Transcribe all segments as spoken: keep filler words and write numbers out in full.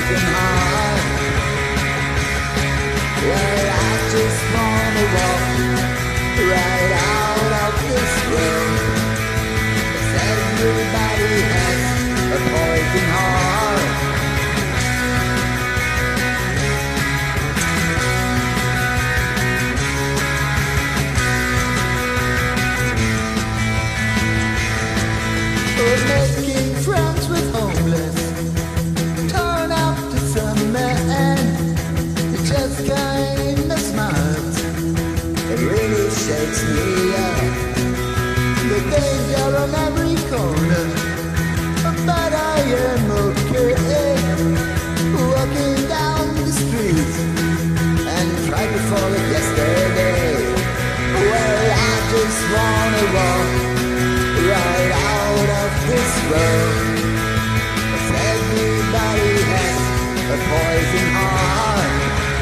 poison heart. Well, I just wanna walk right out of this world, 'cause everybody has a poison heart. Oh, making friends with homeless, torn up to some man, it just kinda smarts. It really shakes me up. The danger on every corner, but I am okay. Walking down the street and try to forget yesterday. Well, I just wanna walk right out of this world, 'cause everybody has a poison heart.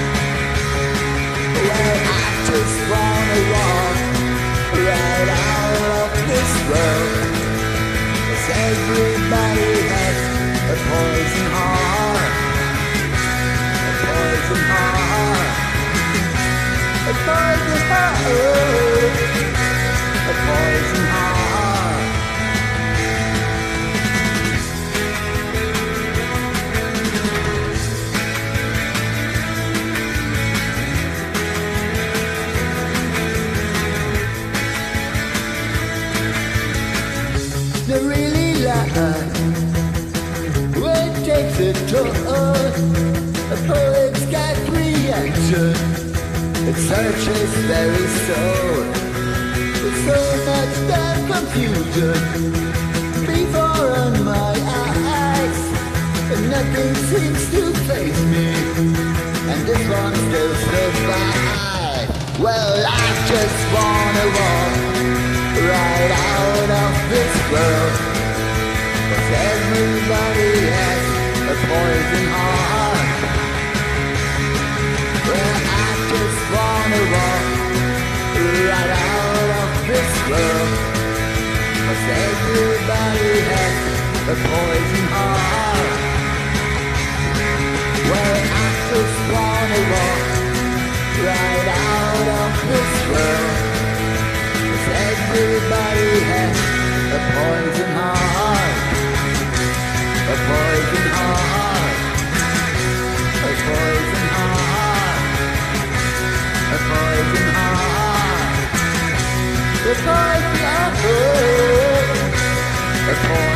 Well, I just wanna walk right out of this world, 'cause everybody has a poison heart. A poison heart. A poison heart. A poison heart. They really like what takes it to us. A poet's got reaction. It searches very soul. With so much damn confusion before on my eyes, and nothing seems to face me, and this one still survives. Well, I just wanna walk right out of this world, 'cause everybody has a poison heart. Well, I just wanna walk right out of this world, 'cause everybody has a poison heart. Well, I just wanna walk right out of this world, 'cause everybody has a poison heart. A poison heart. A poison heart. A poison heart. A poison heart. A poison